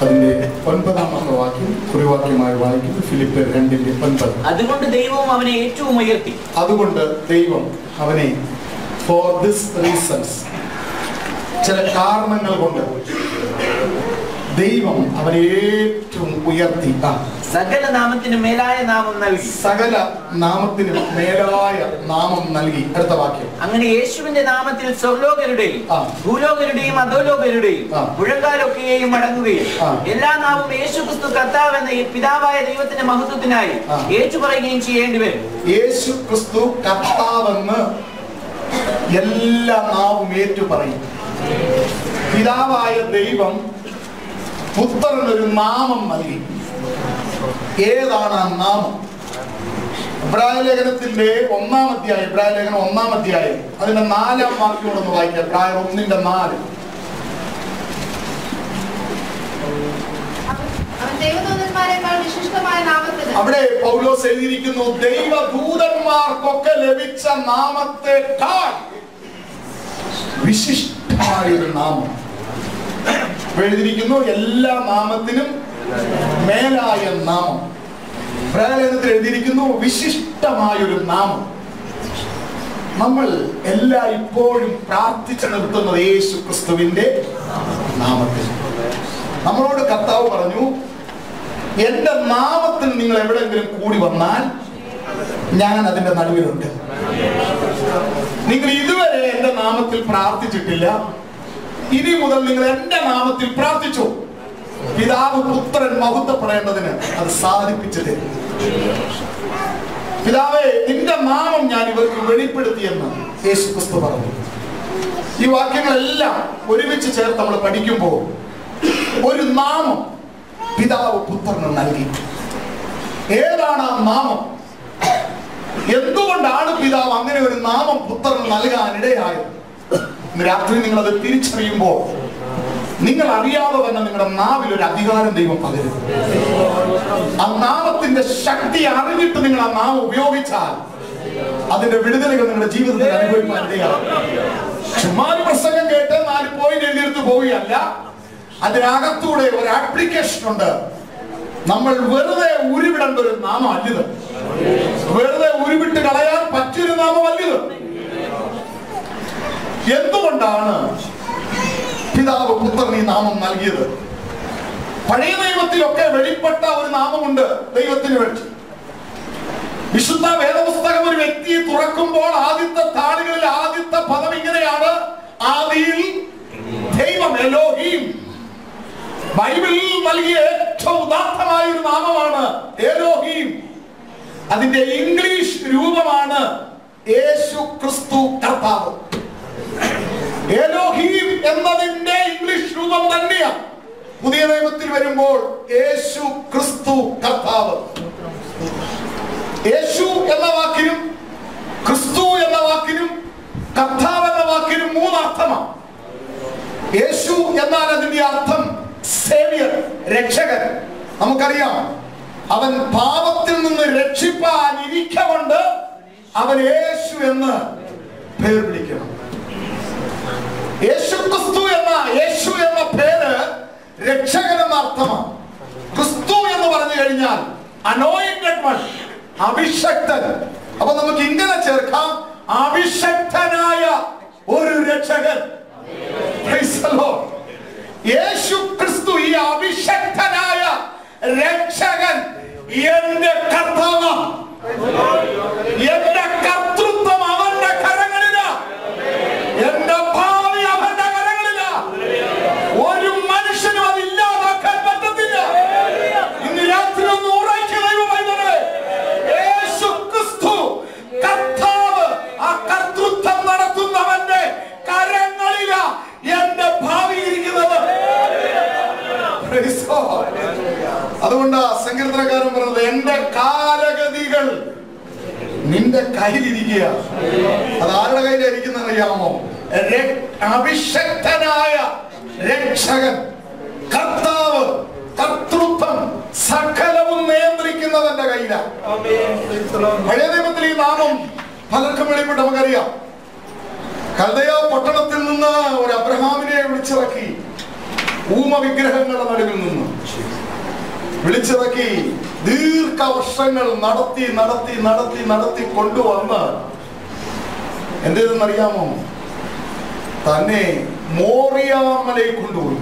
അതിന്റെ 9-ാമത്തെ വാക്യം കുറിവാക്യമായി വായിക്കുന്നു. ഫിലിപ്പിയർ 2:9. അതുകൊണ്ട് ദൈവം അവനെ ഏറ്റവും ഉയർത്തി. അതുകൊണ്ട് ദൈവം അവനെ ഫോർ ദിസ് റീസൺസ്, ചില കാരണങ്ങൾ കൊണ്ട് ദൈവം അവനെ ഏറ്റവും ഉയർത്തി. സകല നാമത്തിനും മേലായ നാമം നൽകി. സകല നാമത്തിനും മേലായ നാമം നൽകി. അടുത്ത വാക്യം. അങ്ങനെ യേശുവിന്റെ നാമത്തിൽ സ്വർലോകരുടെയും ഭൂലോകരുടെയും അധോലോകരുടെയും മുഴങ്കാലൊക്കെയും മടങ്ങുകയും എല്ലാ നാമവും യേശു ക്രിസ്തു കർത്താവ് എന്ന പിതാവായ ദൈവത്തിന്റെ മഹത്വത്തിനായി ഏറ്റു പറയുകയും ചെയ്യേണ്ടി വരും. യേശു ക്രിസ്തു കർത്താവെന്ന് എല്ലാ നാവും ഏറ്റു പറയും. പിതാവായ ദൈവം പുത്രനൊരു നാമം നൽകി. ഏതാണ് ആ നാമം? ഇബ്രായ ലേഖനത്തിന്റെ 1-ാം അധ്യായം, ഇബ്രായ ലേഖനം 1-ാം അധ്യായം അതിന്റെ 4-ാം വാക്യോടൊന്ന് വായിക്കാം. ഇബ്രായ 1:4. അവിടെ പൗലോസ് എഴുതിയിരിക്കുന്നു, ദൈവദൂതന്മാർക്കൊക്കെ ലഭിച്ച നാമത്തെക്കാൾ വിശിഷ്ടമായൊരു നാമം എഴുതിയിരിക്കുന്നു. എല്ലാ നാമത്തിനും മേലായ നാമം. പ്രേരണത്തിൽ എഴുതിയിരിക്കുന്നു വിശിഷ്ടമായൊരു നാമം. നമ്മൾ ഇപ്പോഴും പ്രാർത്ഥിച്ചു നിർത്തുന്നത് യേശു ക്രിസ്തുവിന്റെ നാമത്തിൽ. നമ്മളോട് കർത്താവ് പറഞ്ഞു, എന്റെ നാമത്തിൽ നിങ്ങൾ എവിടെയെങ്കിലും കൂടി വന്നാൽ ഞാൻ അതിന്റെ നടുവിലുണ്ട്. നിങ്ങൾ ഇതുവരെ എന്റെ നാമത്തിൽ പ്രാർത്ഥിച്ചിട്ടില്ല, ഇനി മുതൽ നിങ്ങൾ എന്റെ നാമത്തിൽ പ്രാർത്ഥിച്ചു. പിതാവ് പുത്രൻ മഹത്വപ്പെടേണ്ടതിന് അത് സാധിപ്പിച്ചു തരും. പിതാവേ, നിന്റെ നാമം ഞാൻ ഇവർക്ക് വെളിപ്പെടുത്തിയെന്ന് യേശു ക്രിസ്തു പറഞ്ഞു. ഈ വാക്യങ്ങളെല്ലാം ഒരുമിച്ച് ചേർത്ത് നമ്മൾ പഠിക്കുമ്പോൾ ഒരു നാമം പിതാവ് പുത്രന് നൽകി. ഏതാണ് ആ നാമം? എന്തുകൊണ്ടാണ് പിതാവ് അങ്ങനെ ഒരു നാമം പുത്രന് നൽകാനിടയായത്? ഇന്ന് രാത്രി നിങ്ങളത് തിരിച്ചറിയുമ്പോൾ നിങ്ങൾ അറിയാതെ തന്നെ നിങ്ങളുടെ നാവിൽ ഒരു അധികാരം ദൈവം പകരും. ആ നാമത്തിന്റെ ശക്തി അറിഞ്ഞിട്ട് നിങ്ങൾ ആ നാമം ഉപയോഗിച്ചാൽ അതിന്റെ വിടുതലുകൾ നിങ്ങളുടെ ജീവിതത്തിൽ അനുഭവിക്കാൻ ഇടയാകും. ചുമ്മാ പ്രസംഗം കേട്ട് 4 പോയിന്റ് എഴുതിയെടുത്ത് പോവുകയല്ല, അതിനകത്തൂടെ ഒരു ആപ്ലിക്കേഷൻ ഉണ്ട്. നമ്മൾ വെറുതെ ഉരുവിടേണ്ട ഒരു നാമം അല്ലിത്. വെറുതെ ഉരുവിട്ട് കളയാൻ പറ്റിയൊരു നാമം അല്ലിത്. എന്തുകൊണ്ടാണ് പിതാവ് പുത്രന് ഈ നാമം നൽകിയത്? പഴയ നിയമത്തിലൊക്കെ വെളിപ്പെട്ട ഒരു നാമമുണ്ട് ദൈവത്തിന് വേണ്ടി. വിശുദ്ധ വേദപുസ്തകം ഒരു വ്യക്തിയെ തുറക്കുമ്പോൾ ആദ്യത്തെ താളുകളിൽ ആദ്യത്തെ പദം ഇങ്ങനെയാണ്, ആദിയിൽ ദൈവം, എലോഹീം. ബൈബിളിൽ നൽകിയ ഏറ്റവും ഉദാത്തമായ ഒരു നാമമാണ് എലോഹീം. അതിന്റെ ഇംഗ്ലീഷ് രൂപമാണ് യേശു ക്രിസ്തു കർത്താവ്. എലോഹീം എന്നതിന്റെ ഇംഗ്ലീഷ് രൂപം തന്നെയാണ് പുതിയ നിയമത്തിൽ വരുമ്പോൾ യേശു ക്രിസ്തു കർത്താവ്. യേശു എന്ന വാക്കിനും ക്രിസ്തു എന്ന വാക്കിനും കർത്താവ് എന്ന വാക്കിനും 3 അർത്ഥമാണ്. യേശു എന്നാൽ അതിന്റെ അർത്ഥം സേവിയർ, രക്ഷകൻ. നമുക്കറിയാം, അവൻ പാപത്തിൽ നിന്ന് രക്ഷിപ്പാൻ ഇരിക്കൊണ്ട് അവൻ യേശു എന്ന് പേർ വിളിക്കണം. യേശു ക്രിസ്തു യേശു എന്ന പേര് രക്ഷകൻ എന്ന അർത്ഥമാണ്. ക്രിസ്തു എന്ന് പറഞ്ഞു കഴിഞ്ഞാൽ അനോയിന്റഡ് വൺ, അഭിഷക്തൻ. അപ്പൊ നമുക്ക് ഇങ്ങനെ ചേർക്കാം, അഭിഷക്തനായ ഒരു രക്ഷകൻ. യേശു ക്രിസ്തു ഈ അഭിഷക്തനായ രക്ഷകൻ എന്റെ കർത്താവ്. എന്റെ കർത്തൃത്വം അവന്റെ കരങ്ങളിലാ. എന്റെ ഭാവി അവന്റെ കരങ്ങളിലാ. ഒരു മനുഷ്യനും അത് ഇല്ലാതാക്കാൻ പറ്റത്തില്ല. ഇന്ന് രാത്രി ഒന്ന് ഉറയ്ക്ക് ദൈവമേ, യേശു ക്രിസ്തു കർത്താവ്, ആ കർത്തൃത്വം നടത്തുന്നവന്റെ കരങ്ങളിലാ എന്റെ ഭാവി ഇരിക്കുന്നത്. അതുകൊണ്ട് സങ്കീർത്തനക്കാരൻ പറഞ്ഞത്, എന്റെ കാലഗതികൾ നിന്റെ കയ്യിലിരിക്കുക. അത് ആരുടെ കയ്യിലിരിക്കുന്ന അറിയാമോ? അഭിഷക്തനായ രക്ഷകൻ, കർത്താവ്, കർത്തൃത്വം സകലവും നിയന്ത്രിക്കുന്നവന്റെ കയ്യിലാണ്. പഴയ നിയമത്തിൽ ഈ നാമം പലർക്കും വെളിപ്പെട്ട് നമുക്കറിയാം. കൽദയ പട്ടണത്തിൽ നിന്ന് ഒരു അബ്രഹാമിനെ വിളിച്ചിറക്കി ഊമ വിഗ്രഹങ്ങളുടെ നടുവിൽ നിന്ന് വിളിച്ചിറക്കി ദീർഘവർഷങ്ങൾ നടത്തി നടത്തി നടത്തി നടത്തി കൊണ്ടുവന്ന് എന്തെന്നറിയാമോ? തന്നെ മോറിയാമലയിൽ കൊണ്ടുപോയി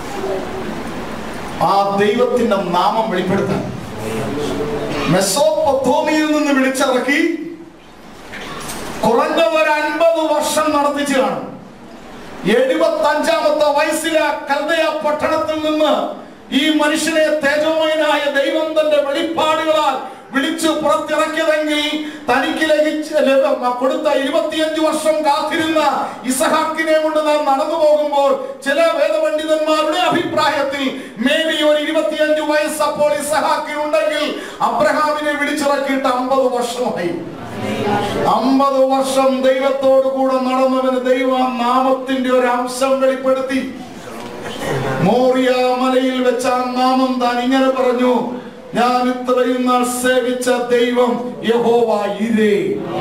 ആ ദൈവത്തിന്റെ നാമം വെളിപ്പെടുത്താൻ. മെസോപ്പൊത്തോമിയയിൽ നിന്ന് വിളിച്ചിറക്കി കുറഞ്ഞത് ഒരു 50 വർഷം നടത്തിച്ചു കാണും. 75-ാമത്തെ വയസ്സിലെ കൽദയ പട്ടണത്തിൽ നിന്ന് ഈ മനുഷ്യനെ തേജോമയനായ ദൈവം തന്റെ വെളിപ്പാടുകളാൽ വിളിച്ചു പുറത്തിറക്കിയതെങ്കിൽ തനിക്ക് കൊടുത്ത 25 വർഷം കാത്തിരുന്ന ഇസഹാക്കിനെ കൊണ്ട് നാം നടന്നു പോകുമ്പോൾ ചില വേദപണ്ഡിതന്മാരുടെ അഭിപ്രായത്തിൽ മേബി ഒരു 25 വയസ്സ് അപ്പോൾ ഇസഹാക്കിനുണ്ടെങ്കിൽ അബ്രഹാമിനെ വിളിച്ചിറക്കിയിട്ട് 50 വർഷമായി. 50 വർഷം ദൈവത്തോടു കൂടെ നടന്നവന് ദൈവ നാമത്തിന്റെ ഒരു അംശം വെളിപ്പെടുത്തി. മോറിയ മലയിൽ വെച്ച ആ നാമം താൻ ഇങ്ങനെ പറഞ്ഞു: ഞാൻ ഇത്രയും നാൾ സേവിച്ച ദൈവം യഹോവ ഇരേ.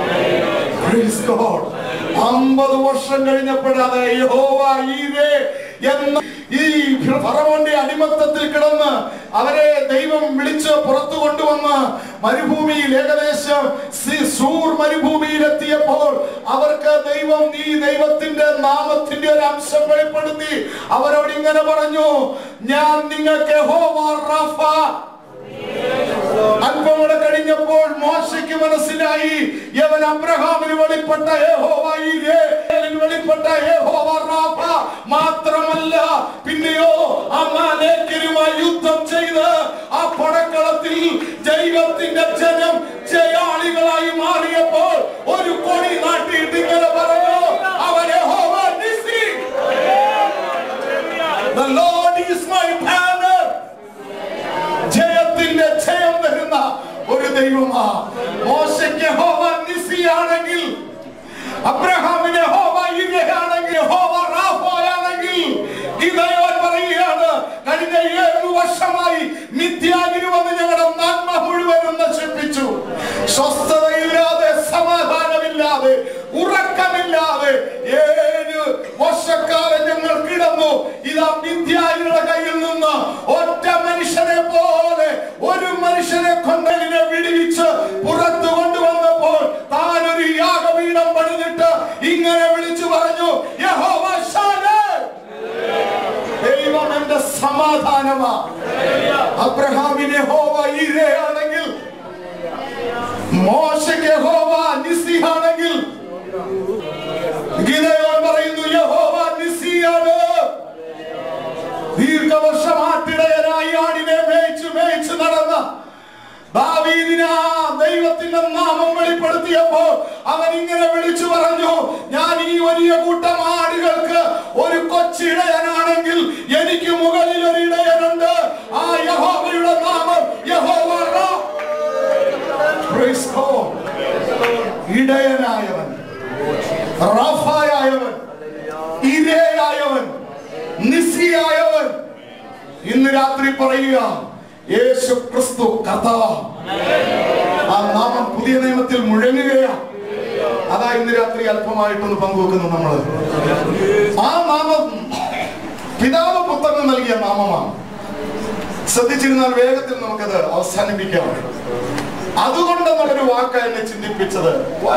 50 വർഷം കഴിഞ്ഞപ്പോഴാണ് യഹോവ ഇരേ എന്ന ഈ ഫറവോന്റെ അടിമത്തത്തിൽ കിടന്ന് അവരെ ദൈവം വിളിച്ച് പുറത്തു കൊണ്ടുവന്ന് മരുഭൂമിയിൽ ഏകദേശം സൂർ മരുഭൂമിയിൽ എത്തിയപ്പോൾ അവർക്ക് ദൈവം ഈ ദൈവത്തിന്റെ നാമത്തിന്റെ ഒരു അംശം വെളിപ്പെടുത്തി. അവരോട് ഇങ്ങനെ പറഞ്ഞു: ഞാൻ നിങ്ങൾക്ക് യഹോവ റാഫ. അല്പം കൂടെ കഴിഞ്ഞപ്പോൾ മോശയ്ക്ക് മനസ്സിലായി യവൻ അബ്രഹാമിന് വെളിപ്പെട്ട യഹോവ ഈരേ, വെളിപ്പെട്ട യഹോവ റാഫ മാത്രമല്ല, പിന്നെയോ അമാലേക്യരുമായി യുദ്ധം ചെയ്ത് ആ പടക്കളത്തിൽ ദൈവത്തിന്റെ ജനം ജയാളികളായി മാറിയപ്പോൾ ഒരു കൊടി നാട്ടിയിട്ട് ഇങ്ങനെ പറഞ്ഞു: അവൻ യഹോവ നിസി. The Lord is my banner. ജയത്തിന്റെ ജയം വരുന്ന ഒരു ദൈവമാ. മോശയ്ക്ക് യഹോവ നിസിയാണെങ്കിൽ, അബ്രഹാമിന് യഹോവ ഇരയാണെങ്കിൽ, യഹോവ റാഫയാണെങ്കിൽ, ഗിദെയോൻ പറയുകയാണ്: കഴിഞ്ഞ 7 വർഷമായി മിഥ്യാഗിരി വന്ന് ഞങ്ങളുടെ നന്മ മുഴുവനും നശിപ്പിച്ചു. സ്വസ്ഥതയില്ലാതെ, സമാധാനമില്ലാതെ, ഉറക്കമില്ലാതെ 7 വർഷക്കാലം ഞങ്ങൾ കിടന്നു. ഇതാ മിഥ്യാഗിരിയുടെ കയ്യിൽ നിന്ന് ഒറ്റ മനുഷ്യനെ പോലെ ഒരു മനുഷ്യനെ കൊണ്ടതിനെ വിടുവിച്ച് പുറത്തു കൊണ്ടുവന്നപ്പോൾ താൻ ഒരു യാഗപീഠം പണിതിട്ട് ഇങ്ങനെ വിളിച്ചു പറഞ്ഞു: യഹോവ ശാലേ. ദൈവം എന്റെ സമാധാനമാ. അബ്രഹാമിന് യഹോവ ഈരയാണെങ്കിൽ, മോശയ്ക്ക് യഹോവ നിസിയാണെങ്കിൽ, ഗിദെയോൻ പറയുന്നു യഹോവ നിസിയാണ്. ദീർഘവർഷം ആട്ടിടയനായി ആടിനെ മേയിച്ച് നടന്ന ദാവീദിന് ദൈവത്തിന്റെ നാമം വെളിപ്പെടുത്തിയപ്പോൾ അവൻ ഇങ്ങനെ വിളിച്ചു പറഞ്ഞു: ഞാൻ ഈ വലിയ കൂട്ടം ആടുകൾക്ക് ഒരു കൊച്ചിടയനാണെങ്കിൽ എനിക്ക് മുകളിൽ ഒരു ഇടയനുണ്ട്. ആ യഹോവയുടെ നാമം യഹോവ റാ. Praise God. ഇടയനായവൻ, റാഫായവൻ, ഇരയായവൻ, നിസിയായവൻ. ഇന്ന് രാത്രി പറയുക: യേശു ക്രിസ്തു കർത്താവ്. ആ നാമം പുതിയ നിയമത്തിൽ മുഴങ്ങുകയാണ്. അതാ ഇന്ന് രാത്രി അല്പമായിട്ടൊന്ന് പങ്കുവെക്കുന്നു നമ്മള്. ആ നാമം പിതാവ് പുത്രന് നൽകിയ നാമമാണ്. ശ്രദ്ധിച്ചിരുന്നാൽ വേഗത്തിൽ നമുക്കത് അവസാനിപ്പിക്കാം. അതുകൊണ്ടെന്നുള്ളൊരു വാക്ക് എന്നെ ചിന്തിപ്പിച്ചത്,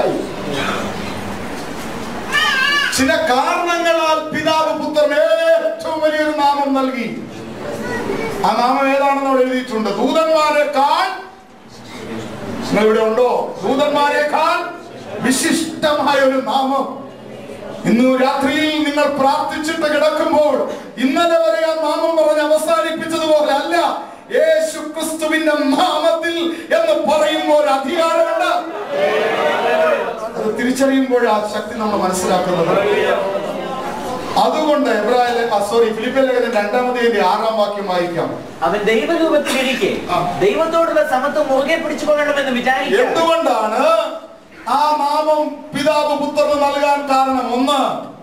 ചില കാരണങ്ങളാൽ പിതാവ് പുത്രന് ഏറ്റവും വലിയൊരു നാമം നൽകി. ആ നാമം ഏതാണെന്ന് അവിടെ എഴുതിയിട്ടുണ്ട്. ദൂതന്മാരെക്കാൾ, നിങ്ങൾ ഇവിടെ ഉണ്ടോ? ദൂതന്മാരെക്കാൾ വിശിഷ്ടമായ ഒരു നാമം. ഇന്ന് രാത്രിയിൽ നിങ്ങൾ പ്രാർത്ഥിച്ചിട്ട് കിടക്കുമ്പോൾ ഇന്നലെ വരെ ആ നാമം പറഞ്ഞ് അവസാനിപ്പിച്ചതുപോലെ അല്ല, യേശു ക്രിസ്തുവിന്റെ നാമത്തിൽ എന്ന് പറയുമ്പോൾ അധികാരമുണ്ട്. അത് തിരിച്ചറിയുമ്പോൾ ആ ശക്തി നമ്മൾ മനസ്സിലാക്കുന്നത്. അതുകൊണ്ട് ഫിലിപ്പിയ ലേഖനം 2-ാം വാക്യം വായിക്കാം. അവൻ ദൈവരൂപത്തിലിരിക്കെ ദൈവത്തോടുള്ള സമത്വം മുറുകെ പിടിച്ചുകൊള്ളണമെന്ന് വിചാരിക്കുക. എന്തുകൊണ്ടാണ് ആ നാമം പിതാവ് പുത്രന് നൽകാൻ കാരണം? ഒന്ന്,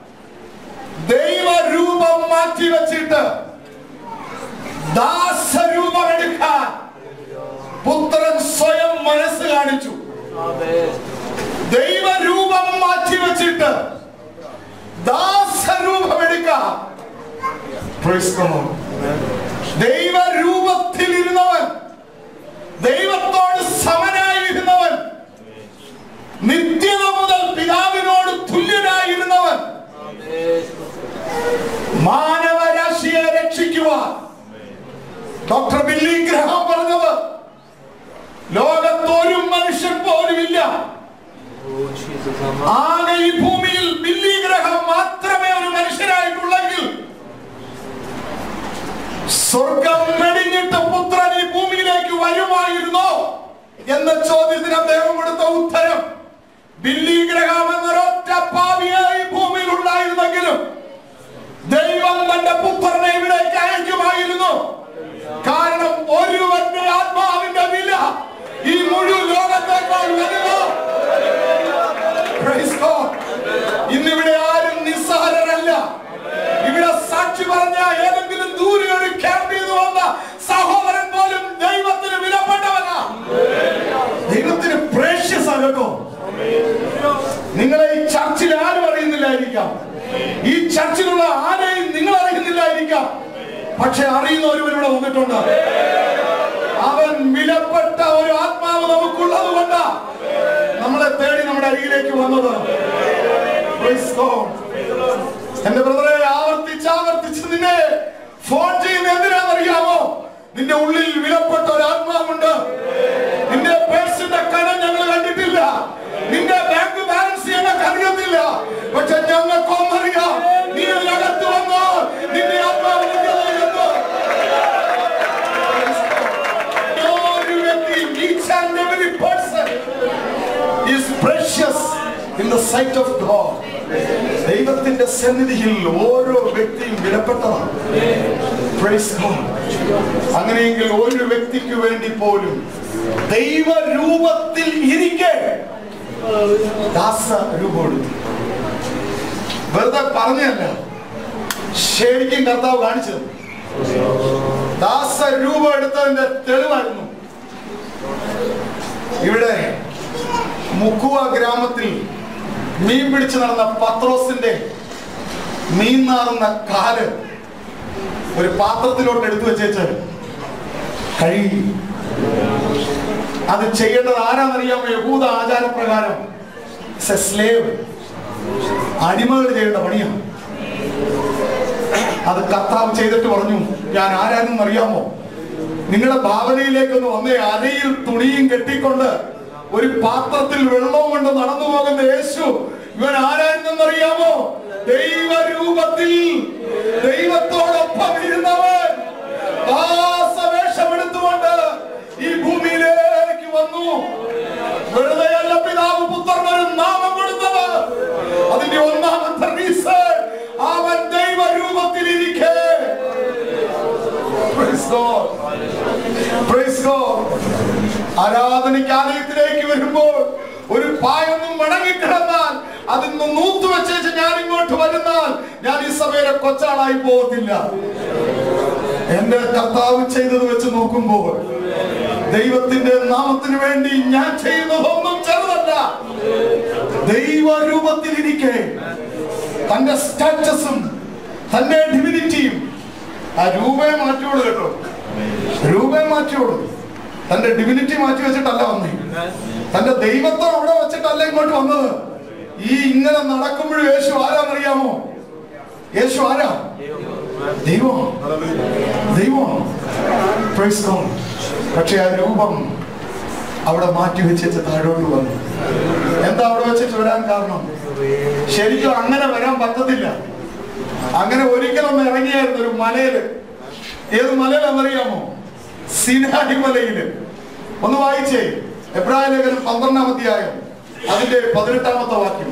ദൈവരൂപം മാറ്റിവെച്ചിട്ട് ദാസരൂപം എടുക്കാൻ പുത്രൻ സ്വയം മനസ്സ് കാണിച്ചു. ദൈവരൂപം മാറ്റിവെച്ചിട്ട് ദാസരൂപം എടുക്കാൻ Praise God. ദൈവരൂപത്തിൽ ഇരുന്നവൻ, ദൈവത്തോട് സമനായിരുന്നവൻ, നിത്യത മുതൽ പിതാവിനോട് തുല്യനായിരുന്നവൻ, മാനവരാശിയെ രക്ഷിക്കുവാൻ ഡോക്ടർ ബില്ലി ഗ്രഹാം പറഞ്ഞത്, ലോകത്തൊരു മനുഷ്യൻ പോലും ഇല്ല, ആകെ ഈ ഭൂമിയിൽ ബില്ലി ഗ്രഹാം മാത്രമേ ഒരു മനുഷ്യരായിട്ടുള്ളെങ്കിൽ സ്വർഗം വെടിഞ്ഞിട്ട് പുത്രൻ ഈ ഭൂമിയിലേക്ക് വരുമായിരുന്നോ എന്ന ചോദ്യത്തിന് അദ്ദേഹം കൊടുത്ത ഉത്തരം, ബില്ലി ഗ്രഹാം എന്നൊരൊറ്റ പാപിയായി ഭൂമിയിൽ ഉണ്ടായിരുന്നെങ്കിലും ദൈവം തന്റെ പുത്രനെ ഇവിടേക്ക് അയക്കുമായിരുന്നു. കാരണം ഒരുവന്റെ ആത്മാവിന്റെ വില ഈ മുഴുവൻ ലോകത്തേക്കാൾ വലുത്. ഇന്നിവിടെ ആരും നിസ്സഹരരല്ല. ഇവിടെ സാക്ഷി പറഞ്ഞ ഏതെങ്കിലും ദൂരെ ഒരു ക്യാമ്പ് ചെയ്ത് വന്ന സഹോദരൻ പോലും ദൈവത്തിന് വിലപ്പെട്ടവനാ, ദൈവത്തിന് പ്രേഷ്യസ് ആണ് കേട്ടോ. നിങ്ങളെ ഈ ചർച്ചിൽ ആരും അറിയുന്നില്ലായിരിക്കാം, ഈ ചർച്ചിലുള്ള ആരെയും നിങ്ങൾ അറിയുന്നില്ലായിരിക്കാം, പക്ഷെ അറിയുന്ന ഒരുവനിവിടെ വന്നിട്ടുണ്ട്. അവൻ വിലപ്പെട്ട ഒരു ആത്മാവ് നമുക്കുള്ളത് കൊണ്ടാ നമ്മളെ തേടി നമ്മുടെ അരികിലേക്ക് വന്നത്. എന്റെ ബ്രദറെ, ആവർത്തിച്ച് നിന്നെ ഫോൺ ചെയ്യുന്ന എന്തിനാണെന്നറിയാമോ? നിന്റെ ഉള്ളിൽ വിലപ്പെട്ട ഒരു ആത്മാവുണ്ട്. നിന്റെ പേഴ്സിന്റെ കനം ഞങ്ങൾ കണ്ടിട്ടില്ല, നിന്റെ ബാങ്ക് ബാലൻസ് ഞങ്ങൾക്ക് അറിയത്തില്ല, പക്ഷെ ഞങ്ങൾക്കൊന്നറിയാം, നീ ഇതിനകത്ത് വന്നോ നിന്റെ ആത്മാവിന്റെ each and every person is precious in the sight of God. ദൈവത്തിന്റെ സന്നിധിയിൽ ഓരോ വ്യക്തിയും വിലപ്പെട്ടതാണ്. Praise God. അങ്ങനെയെങ്കിൽ ഒരു വ്യക്തിക്ക് വേണ്ടി പോലും ദൈവരൂപത്തിൽ ഇരിക്കെ ദാസരൂപം വെറുതെ പറഞ്ഞല്ല, ശരിക്കും കർത്താവ് കാണിച്ചത്. ദാസരൂപം എടുത്തതിന്റെ തെളിവായിരുന്നു. ഇവിടെ മുക്കുവ ഗ്രാമത്തിൽ മീൻ പിടിച്ചു നടന്ന പത്രോസിന്റെ മീൻ നാറുന്ന കാല് ഒരു പാത്രത്തിലോട്ട് എടുത്തു വെച്ചേച്ച് കഴുകി. അത് ചെയ്യേണ്ടത് ആരാന്നറിയാമോ? യഹൂദ ആചാരപ്രകാരം സ്ലേവ്, അടിമകൾ ചെയ്യേണ്ട പണിയാണ്. അത് കർത്താവ് ചെയ്തിട്ട് പറഞ്ഞു, ഞാൻ ആരാണെന്ന് അറിയാമോ? നിങ്ങളുടെ ഭാവനയിലേക്കൊന്ന് വന്നേ. അരയിൽ തുണിയും കെട്ടിക്കൊണ്ട് ഒരു പാത്രത്തിൽ വെള്ളവും കൊണ്ട് നടന്നു പോകുന്ന യേശു ഇവൻ ആരായിരുന്നെന്നറിയാമോ? ദൈവരൂപത്തിൽ ദൈവത്തോടൊപ്പം ഇരുന്നവൻ ദാസവേഷമെടുത്തുകൊണ്ട് ഈ ഭൂമിയിലേക്ക് വന്നു. വെറുതെയല്ല പിതാവ് പുത്രനൊരു നാമം കൊടുത്തത്. അതിന്റെ ഒന്നാമത്തെ റീസൺ, അവൻ ദൈവരൂപത്തിലിരിക്കെ. ആരാധനയ്ക്ക് ആലയത്തിലേക്ക് വരുമ്പോൾ ഒരു പായൊന്നും മടങ്ങിക്കിടന്നാൽ അതിന്ന് നൂത്തു വെച്ചേച്ച് ഞാൻ ഇങ്ങോട്ട് വരുന്നാൽ ഞാൻ ഈ സഭയിലെ കൊച്ചാളായി പോകത്തില്ല. എന്റെ കർത്താവ് ചെയ്തത് വെച്ച് നോക്കുമ്പോൾ ദൈവത്തിന്റെ നാമത്തിന് വേണ്ടി ഞാൻ ചെയ്യുന്നതൊന്നും ചെറുതല്ല. ദൈവരൂപത്തിലിരിക്കെ തന്റെ സ്റ്റാറ്റസും തന്റെ ഡിവിനിറ്റിയും ആ രൂപയെ മാറ്റിയോളൂ കേട്ടോ, രൂപയെ മാറ്റിയോളൂ. തന്റെ ഡിവിനിറ്റി മാറ്റി വെച്ചിട്ടല്ല വന്നേ, തന്റെ ദൈവത്തെ അവിടെ വെച്ചിട്ടല്ല ഇങ്ങോട്ട് വന്നത്. ഈ ഇങ്ങനെ നടക്കുമ്പോഴും യേശു ആരാന്നറിയാമോ? യേശു ആരാ? ദൈവം, ദൈവം. പക്ഷെ ആ രൂപം അവിടെ മാറ്റി വെച്ചിട്ട് താഴോട്ട് വന്നു. എന്താ അവിടെ വെച്ചിട്ട് വരാൻ കാരണം? ശരിക്കും അങ്ങനെ വരാൻ പറ്റത്തില്ല. അങ്ങനെ ഒരിക്കലൊന്ന് ഇറങ്ങിയായിരുന്നു ഒരു മലയില്. ഏത് മലയിലെന്നറിയാമോ? സിനായി മലയില്. ഒന്ന് വായിച്ചേ, എബ്രായ ലേഖനം 12-ാം അധ്യായം അതിന്റെ 18-ാമത്തെ വാക്യം.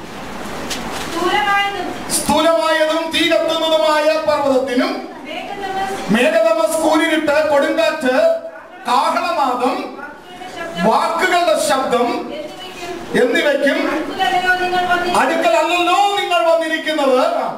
സ്ഥൂലമായതും തീ കത്തുന്നതുമായ പർവ്വതത്തിനും മേഘതമസ് കൂരിട്ട് കൊടുങ്കാറ്റ് കാഹളനാദം വാക്കുകളുടെ ശബ്ദം എന്നിവയ്ക്കും അടുക്കലല്ലോ നിങ്ങൾ വന്നിരിക്കുന്നത്.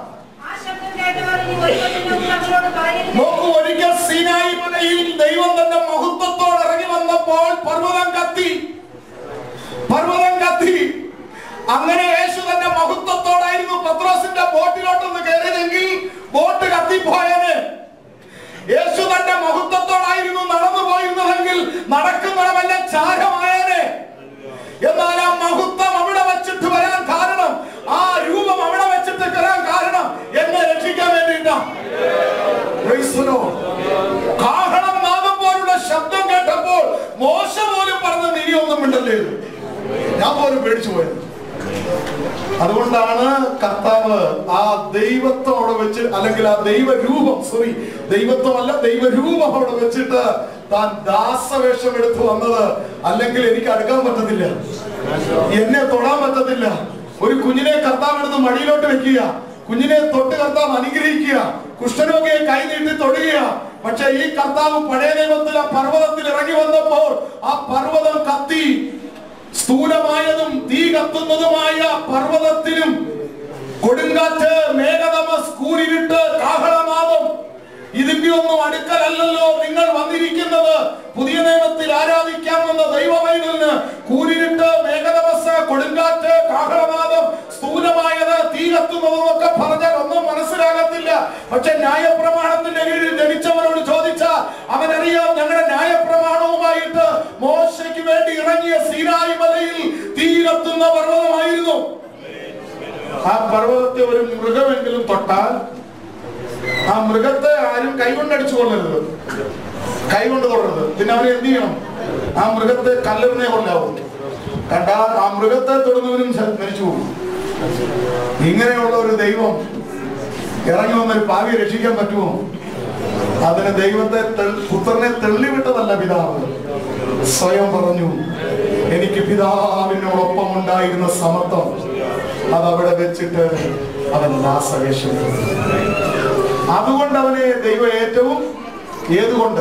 നോക്കൂ, ഒരിക്കൽ സീനായി മലയിൽ ദൈവം തന്റെ മഹത്വത്തോടെ ഇറങ്ങി വന്നപ്പോൾ പർവ്വതം കത്തി, പർവ്വതം കത്തി. അങ്ങനെ യേശു തന്റെ മഹത്വത്തോടായിരുന്നു പത്രോസിന്റെ ബോട്ടിലോട്ടൊന്ന് കയറിയതെങ്കിൽ ബോട്ട് കത്തി നടക്കുന്നവല്ല ചാരമായേനെ. എന്നാൽ ആ മഹത്വം അവിടെ വെച്ചിട്ട് വരാൻ കാരണം, ആ രൂപം അവിടെ വെച്ചിട്ട് വരാൻ കാരണം എന്നെ രക്ഷിക്കാൻ വേണ്ടിയിട്ടാ. കാഹളം നാദം പോലുള്ള ശബ്ദം കേട്ടപ്പോൾ മോശ പോലും പറഞ്ഞത് ഇനിയൊന്നും മിണ്ടല്ലേ. ഞാൻ പോലും പേടിച്ചു പോയത്. അതുകൊണ്ടാണ് കർത്താവ് ആ ദൈവത്വം അവിടെ വെച്ച്, അല്ലെങ്കിൽ ആ ദൈവരൂപം, ദൈവത്വമല്ല ദൈവരൂപം അവിടെ വെച്ചിട്ട് താൻ ദാസവേഷം എടുത്തു വന്നത്. അല്ലെങ്കിൽ എനിക്ക് അടുക്കാൻ പറ്റത്തില്ല, എന്നെ തൊടാൻ പറ്റത്തില്ല. ഒരു കുഞ്ഞിനെ കർത്താവ് എടുത്ത് മടിയിലോട്ട് വെക്കുക, കുഞ്ഞിനെ തൊട്ട് കർത്താവ് അനുഗ്രഹിക്കുക, കുഷ്ഠരോഗിയെ കൈ നീട്ടി തൊടുക. പക്ഷെ ഈ കർത്താവ് പഴയ നിയമത്തിൽ ആ പർവ്വതത്തിൽ ഇറങ്ങി വന്നപ്പോൾ ആ പർവ്വതം കത്തി, സ്ഥൂലമായതും തീ കത്തുന്നതുമായ പർവ്വതത്തിനും കൊടുങ്കാറ്റ്, മേഘതമസ്, കൂരിരുട്ട്, കാഹളനാദം, ഇതിന്റെ ഒന്നും അടുക്കലല്ലോ നിങ്ങൾ വന്നിരിക്കുന്നത്. പുതിയ നിയമത്തിൽ ആരാധിക്കാമെന്ന ദൈവവൈതലിന് കൂരിരുട്ട്, മേഘതമസ്, കൊടുങ്കാറ്റ്, കാഹളനാദം, സ്ഥൂലമായത്, തീ കത്തുന്നതൊക്കെ പറഞ്ഞാൽ ഒന്നും മനസ്സിലാകത്തില്ല. പക്ഷെ ന്യായപ്രമാണത്തിന്റെ കീഴിൽ ജനിച്ചവരോട് ചോദിച്ചാൽ അവനറിയാം, ഞങ്ങളുടെ ന്യായപ്രമാണവുമായിട്ട് മോശയ്ക്ക് വേണ്ടി ഇറങ്ങിയ സീനായി മലയിൽ തീ കത്തുന്ന പർവ്വതമായിരുന്നു. ആ പർവ്വതത്തെ ഒരു മൃഗമെങ്കിലും തൊട്ടാൽ ആ മൃഗത്തെ ആരും കൈകൊണ്ടടിച്ചു കൊള്ളരുത്, കൈകൊണ്ട് തൊടരുത്. പിന്നെ അവരെ എന്ത് ചെയ്യണം? ആ മൃഗത്തെ കല്ലെറിഞ്ഞേ കൊല്ലാവും. കണ്ടാൽ ആ മൃഗത്തെ തൊടുന്നവരും മരിച്ചു പോകും. ഇങ്ങനെയുള്ള ഒരു ദൈവം ഇറങ്ങി വന്നൊരു പാവിയെ രക്ഷിക്കാൻ പറ്റുമോ? അതിന് ദൈവത്തെ, പുത്രനെ തള്ളിവിട്ടതല്ല പിതാവ്, സ്വയം പറഞ്ഞു, എനിക്ക് പിതാവിനോടൊപ്പം ഉണ്ടായിരുന്ന സമത്വം അതവിടെ വെച്ചിട്ട് അവൻ ദാസവേഷം. അതുകൊണ്ട് അവനെ ദൈവം ഏറ്റവും, ഏതുകൊണ്ട്?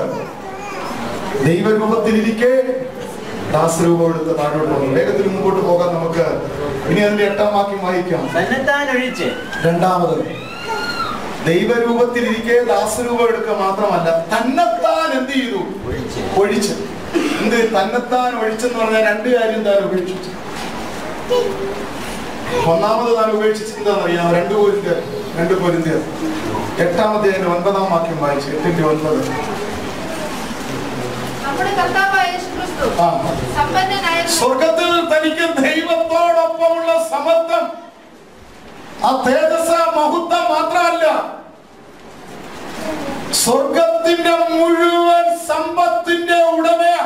ദൈവരൂപത്തിലിരിക്കെ ദാസരൂപം എടുത്ത് താഴോട്ട് വന്നു. വേഗത്തിൽ മുമ്പോട്ട് പോകാൻ നമുക്ക് ഇനി അതിന്റെ 8-ാം വാക്യം വായിക്കാം. രണ്ടാമത് ദൈവരൂപത്തിലിരിക്കെ ദാസരൂപം എടുക്കുക മാത്രമല്ല, തന്നെത്താൻ എന്ത് ചെയ്തു? ഒഴിച്ച്. എന്ത് തന്നെത്താൻ ഒഴിച്ചെന്ന് പറഞ്ഞാൽ രണ്ട് കാര്യം താൻ ഉപേക്ഷിച്ചു. ഒന്നാമത് താൻ ഉപേക്ഷിച്ചത് എന്താണെന്നറിയാം? 2 കൊരിന്ത്യർ 8-ാമത്തെ 9-ാം വാക്യം വായിച്ച്. 8:9. സ്വർഗത്തിൽ തനിക്ക് ദൈവത്തോടൊപ്പമുള്ള സമത്വം, ആ തേജസ്, മഹത്വം മാത്രമല്ല, സ്വർഗത്തിന്റെ മുഴുവൻ സമ്പത്തിന്റെ ഉടമയാ.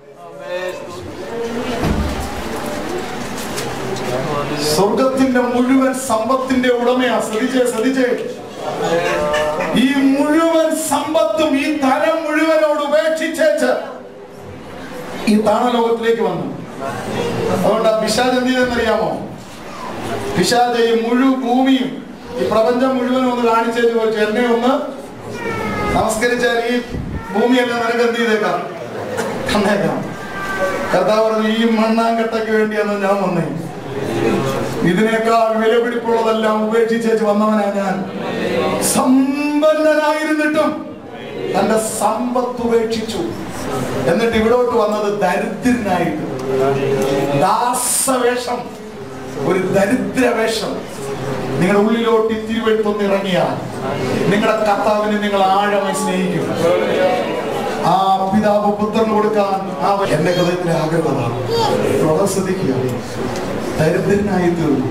സ്വർഗത്തിന്റെ മുഴുവൻ സമ്പത്തിന്റെ ഉടമയാ. ശ്രദ്ധിച്ചേ. ഈ മുഴുവൻ സമ്പത്തും ഈ തരം മുഴുവനോട് ഉപേക്ഷിച്ചേച്ച് ഈ താണലോകത്തിലേക്ക് വന്നു. അതുകൊണ്ട് പിശാച് എന്ത് ചെയ്തെന്നറിയാമോ? പിശാച് ഈ മുഴുവൻ ഭൂമിയും ഈ പ്രപഞ്ചം മുഴുവനും ഒന്ന് കാണിച്ചേച്ച് ചോദിച്ചു, എന്നെ ഒന്ന് നമസ്കരിച്ചാൽ ഈ ഭൂമിയെല്ലാം നിനക്ക് എന്ത് ചെയ്തേക്കാം? തന്നേക്കാം. കർത്താവ് പറഞ്ഞു, ഈ മണ്ണാങ്കട്ടയ്ക്ക് വേണ്ടിയാണ് ഞാൻ വന്നേ. ഇതിനേക്കാൾ വിലപിടിപ്പുള്ളതെല്ലാം ഉപേക്ഷിച്ചേച്ച് വന്നവനാ ഞാൻ. സമ്പന്നനായിരുന്നിട്ടും തന്റെ സമ്പത്ത് ഉപേക്ഷിച്ചു. എന്നിട്ട് ഇവിടോട്ട് വന്നത് ദരിദ്രനായിട്ട്. ദാസവേഷം, ഒരു ദരിദ്രവേഷം. നിങ്ങളുടെ ഉള്ളിലോട്ട് തിരുവെടുത്തൊന്ന് ഇറങ്ങിയാൽ നിങ്ങളുടെ കർത്താവിനെ നിങ്ങൾ ആഴമായി സ്നേഹിക്കും. ആ പിതാവ് പുത്രന് കൊടുക്കാൻ എന്റെ ഹൃദയത്തിലെ ആഗ്രഹമാണ്. വളരെ ശ്രദ്ധിക്കുക. ദരിദ്രനായി തീർന്നു.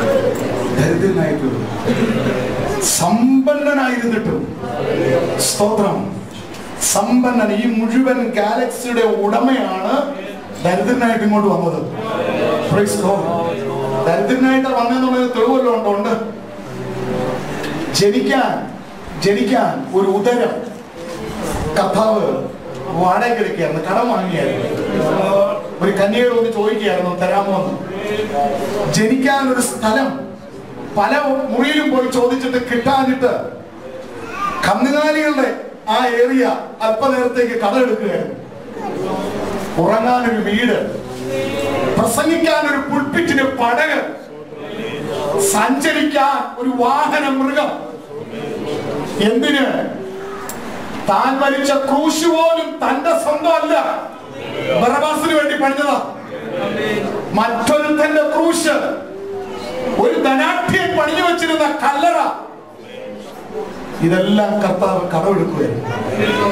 സമ്പന്നനായിരുന്നിട്ടും, സ്തോത്രം, സമ്പന്നൻ, ഈ മുഴുവൻ ഗാലക്സിയുടെ ഉടമയാണ് ദരിദ്രനായിട്ട് ഇങ്ങോട്ട് വന്നത്. ദരിദ്രനായിട്ട് വന്നെന്നുള്ളത് തെളിവല്ലോ ഉണ്ട്. ജനിക്കാൻ ഒരു ഉദരം കർത്താവ് വാടകയ്ക്കെടുക്കുകയായിരുന്നു, കടം വാങ്ങിയായിരുന്നു. ഒരു കന്യകയോട് ഒന്ന് ചോദിക്കുകയായിരുന്നു, തരാമോ എന്ന്. ജനിക്കാൻ ഒരു സ്ഥലം പല മുറിയിലും പോയി ചോദിച്ചിട്ട് കിട്ടാനിട്ട് കന്നുകാലികളുടെ ആ ഏരിയ അല്പനേരത്തേക്ക് കടമെടുക്കുകയായിരുന്നു. ഉറങ്ങാനൊരു വീട്, പ്രസംഗിക്കാൻ ഒരു പുൽപ്പിറ്റിന് പടക്, സഞ്ചരിക്കാൻ ഒരു വാഹന മൃഗം. എന്തിന്? താൻ മരിച്ച ക്രൂശ് പോലും തന്റെ സ്വന്തം അല്ല, ബറബാസിന് വേണ്ടി പണിഞ്ഞതാ. മറ്റൊരുത്തന്റെ ക്രൂശ്, ഒരു ധനാഠ്യൻ പണിഞ്ഞു വെച്ചിരുന്ന കല്ലറ, ഇതെല്ലാം കർത്താവ് കടമെടുക്കുകയായിരുന്നു.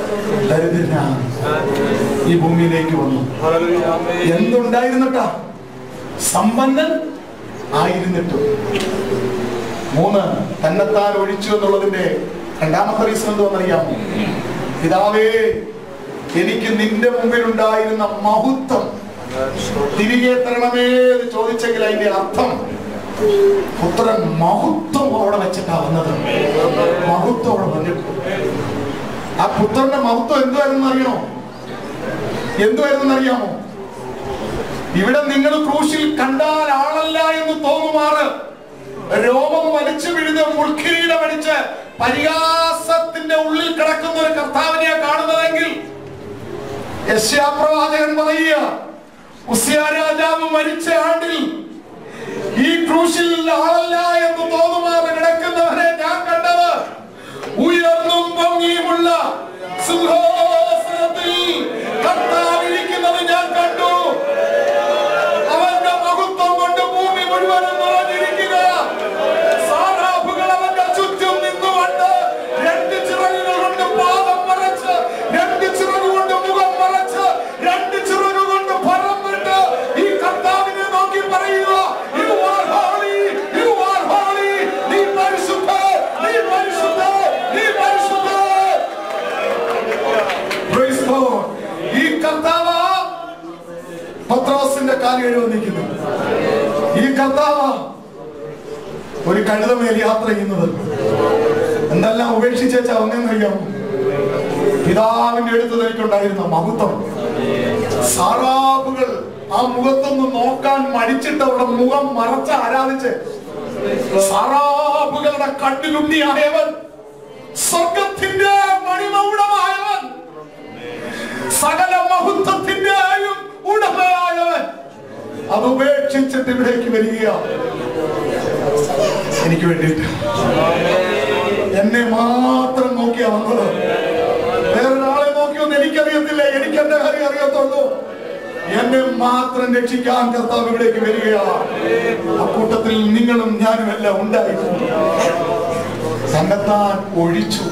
ദരിദ്രനാണ് ഈ ഭൂമിയിലേക്ക് വന്നു. എന്തുണ്ടായിരുന്നിട്ടാ? സമ്പന്നൻ ആയിരുന്നിട്ടും. 3, തന്നെത്താൻ ഒഴിച്ചു എന്നുള്ളതിന്റെ രണ്ടാമത്തെ റീസൺ എന്താണെന്നറിയാമോ? പിതാവേ, എനിക്ക് നിന്റെ മുമ്പിൽ ഉണ്ടായിരുന്ന മഹത്വം തിരികെ തരണമേ എന്ന് ചോദിച്ചെങ്കിൽ അതിന്റെ അർത്ഥം പുത്രൻ മഹത്വം അവിടെ വെച്ചിട്ടാ വന്നത്. മഹത്വം അവിടെ വന്നിട്ടു. ആ പുത്രന്റെ മഹത്വം എന്തുവായിരുന്നു അറിയാമോ? ഇവിടെ നിങ്ങൾ ക്രൂശിൽ കണ്ടാൽ ആളല്ല എന്ന് തോന്നുമാറ് രോമം വലിച്ചു പിഴുത് മുൾക്കിരീടം അടിച്ച് പരിഹാസത്തിന്റെ ഉള്ളിൽ കിടക്കുന്ന ഒരു കർത്താവിനെ കാണുന്നതെങ്കിൽ യെശയ്യാപ്രവാചകൻ പറയുക, ഉസ്സിയ രാജാവ് മരിച്ച ആണ്ടിൽ ഈ ക്രൂശിൽ ആളല്ല എന്ന് തോന്നുമാറ് കിടക്കുന്നവരെ ഞാൻ കണ്ടത് ഉയർന്നും പൊങ്ങിയുമുള്ള സിംഹാസനത്തിൽ കർത്താവിരിക്കുന്നത് ഞാൻ കണ്ടു. അവന്റെ മഹത്വം കൊണ്ട് ഭൂമി മുഴുവനും നിറഞ്ഞിരിക്കുക. സാറാഫുകൾ അവന്റെ ചുറ്റും നിന്നുകൊണ്ട് 2 ചിറകുകൾ കൊണ്ട് പാദം മറച്ച്, 2 ചിറക് കൊണ്ട് മുഖം മറച്ച്, 2 ചിറക് കൊണ്ട് പരം വിട്ട് ഈ കർത്താവിനെ നോക്കി പറയുക, You are holy, you are holy. നീ പരിശുദ്ധ, നീ പരിശുദ്ധ, നീ പരിശുദ്ധ. Praise God. ഈ കർത്താവ് പത്രോസിന്റെ കാൽ കഴുകാൻ നിൽക്കുന്നു. ഈ കർത്താവ് ഒരു കഴുതമേൽ യാത്ര ചെയ്യുന്നത്. എന്തെല്ലാം ഉപേക്ഷിച്ചാ ഒന്നെന്നറിയാമോ? പിതാവിന്റെ അടുത്ത് എനിക്കുണ്ടായിരുന്ന മഹത്വം. സാറാഫുകൾ ആ മുഖത്തൊന്ന് നോക്കാൻ മടിച്ചിട്ട് അവരുടെ മുഖം മറച്ച് ആരാധിച്ച്, സാറാഫുകളുടെ കണ്ണിലുണ്ണിയായവൻ, സ്വർഗത്തിന്റെ മണിമൗഢമായവൻ, സകല മഹത്വത്തിന്റെയും ഉടമയായവൻ അത് ഉപേക്ഷിച്ചിട്ട് ഇവിടേക്ക് വരിക. എനിക്ക് വേണ്ടിയിട്ട് എന്നെ മാത്രം നോക്കിയാ വന്നത്. വേറൊരാളെ നോക്കിയൊന്നും എനിക്കറിയത്തില്ല. എനിക്ക് എന്റെ കാര്യം അറിയത്തുള്ളൂ. എന്നെ മാത്രം രക്ഷിക്കാൻ കർത്താവ് ഇവിടേക്ക് വരികയാണ്. അക്കൂട്ടത്തിൽ നിങ്ങളും ഞാനും എല്ലാം ഉണ്ടായിരുന്നു. തന്നെത്താൻ ഒഴിച്ചു.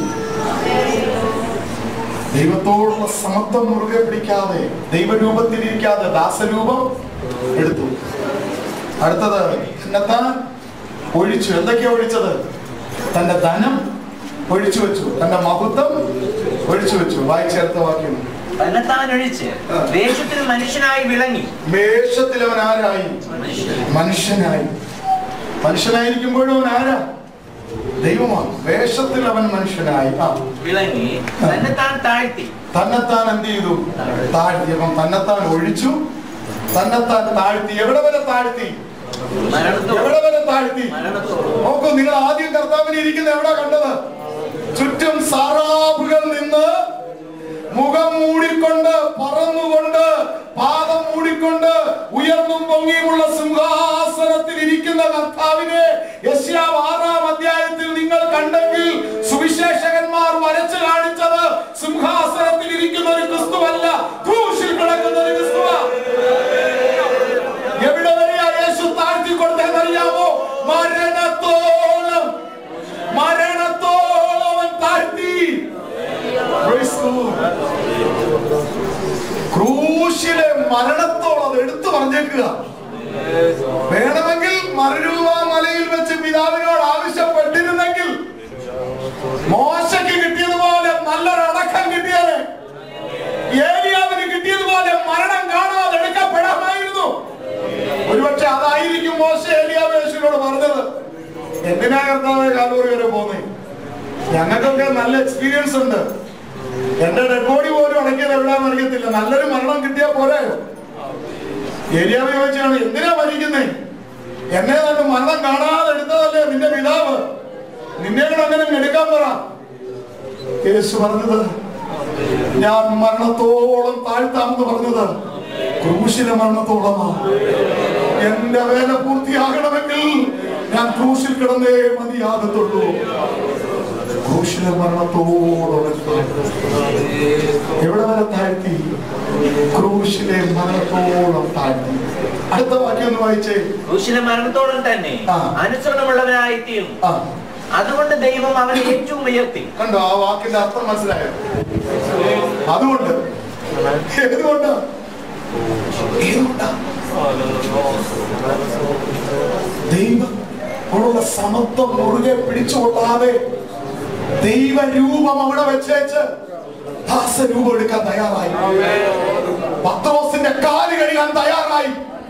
ദൈവത്തോടുള്ള സമത്വം മുറുകെ പിടിക്കാതെ, ദൈവരൂപത്തിലിരിക്കാതെ ദാസരൂപം എടുത്തു. അടുത്തത് തന്നെത്താൻ ഒഴിച്ചു. എന്തൊക്കെയാ ഒഴിച്ചത്? തന്റെ ധനം ഒഴിച്ചു വെച്ചു, തന്റെ മഹത്വം ഒഴിച്ചു വെച്ചു. വായിച്ചേർത്ത വാക്യം, തന്നെത്താൻ ഒഴിച്ച് വേഷത്തിൽ മനുഷ്യനായി വിളങ്ങി. വേഷത്തിൽ അവൻ ആരായി? മനുഷ്യനായി. മനുഷ്യനായിരിക്കുമ്പോഴും അവൻ ആരാ? ദൈവമാണ്. വേഷത്തിൽ അവൻ മനുഷ്യനായി വിളങ്ങി. തന്നെത്താൻ താഴ്ത്തി. തന്നെത്താൻ എന്ത് ചെയ്തു? താഴ്ത്തി. അപ്പം തന്നെത്താൻ ഒഴിച്ചു, തന്നെത്താൻ താഴ്ത്തി. എവിടെ വരെ താഴ്ത്തി? എവിടെ വരെ താഴ്ത്തി? നോക്കൂ, നിങ്ങൾ ആദ്യം കർത്താവിനെ ഇരിക്കുന്ന എവിടെ കണ്ടത്? ചുറ്റും സാറാഫുകൾ നിന്ന് മുഖം മൂടിക്കൊണ്ട്, പറന്നുകൊണ്ട്, പാദം മൂടിക്കൊണ്ട്, ഉയർന്നും പൊങ്ങിയുമുള്ള സിംഹാസനത്തിൽ ഇരിക്കുന്ന കർത്താവിനെ യെശയ്യാവ് 6-ാം അധ്യായത്തിൽ നിങ്ങൾ കണ്ടെങ്കിൽ സുവിശേഷകന്മാർ വരച്ചു കാണിച്ചത് സിംഹാസനത്തിൽ ഇരിക്കുന്ന ഒരു ക്രിസ്തുവല്ല, ക്രൂശിൽ കിടക്കുന്ന ഒരു ക്രിസ്തുവാണ്. എവിടെ വരെയാ യേശു താഴ്ത്തി കൊടുത്തതെന്നറിയാമോ? മരണത്തോളം, മരണത്തോളം അവൻ താഴ്ത്തി. ക്രൂശിലെ മരണത്തോളം അത് എടുത്തു പറഞ്ഞേക്കുക. വേണമെങ്കിൽ മറുരൂപ മലയിൽ വെച്ച് പിതാവിനോട് ആവശ്യപ്പെട്ടിരുന്നെങ്കിൽ മോശയ്ക്ക് കിട്ടിയതുപോലെ നല്ലൊരടക്കം കിട്ടിയത്, ഏലിയാവിന് കിട്ടിയതുപോലെ മരണം കാണാതെ എടുക്കപ്പെടാമായിരുന്നു. ഒരുപക്ഷെ അതായിരിക്കും മോശ ഏലിയാവ് യേശുവിനോട് പറഞ്ഞത്, എന്തിനാ കർത്താവേ കാൽവറി വരെ പോകുന്നേ? ഞങ്ങൾക്കൊക്കെ നല്ല എക്സ്പീരിയൻസ് ഉണ്ട്. എന്റെ ഡെഡ് ബോഡി പോലും അടക്കിയത് എവിടെയാണെന്ന് അറിയത്തില്ല. നല്ലൊരു മരണം കിട്ടിയാൽ പോരായോ? ഏലിയാവ് ചോദിച്ചാണ്, എന്തിനാ മരിക്കുന്നേ? എന്നെ തന്നെ മരണം കാണാതെ എടുത്തതല്ലേ നിന്റെ പിതാവ്, നിന്നെ കൂടെ അങ്ങനെ എടുക്കാൻ പറ. യേശു പറഞ്ഞത്, ഞാൻ മരണത്തോളം താഴ്ത്താമെന്ന് പറഞ്ഞത് ക്രൂശിലെ മരണത്തോളമാണ്. എന്റെ വേല പൂർത്തിയാകണമെങ്കിൽ ഞാൻ ക്രൂശിൽ കിടന്നേ മതിയാകത്തുള്ളൂ. ക്രൂശിലെ മരണത്തോളം എവിടെ വരെ താഴ്ത്തി? ക്രൂശിലെ മരണത്തോളം താഴ്ത്തി. അടുത്ത വാക്യം ഒന്ന് വായിച്ചേ. ക്രൂശിലെ മരണത്തോളം തന്നെ അനുസരണമുള്ളവനായി തീർന്നു. അതുകൊണ്ട് ദൈവം അവനെ ഏറ്റവും ഉയർത്തി. കണ്ടോ ആ വാക്കിന്റെ അർത്ഥം മനസ്സിലായോ? അതുകൊണ്ട് ഏതുകൊണ്ട് ദൈവത്തോടുള്ള സമത്വം മുറുകെ പിടിച്ചുകൊള്ളാതെ ദൈവരൂപം അവിടെ വെച്ചേച്ച് ദാസരൂപം എടുക്കാൻ തയ്യാറായി. പത്രോസിന്റെ കാല് കഴുകാൻ തയ്യാറായി.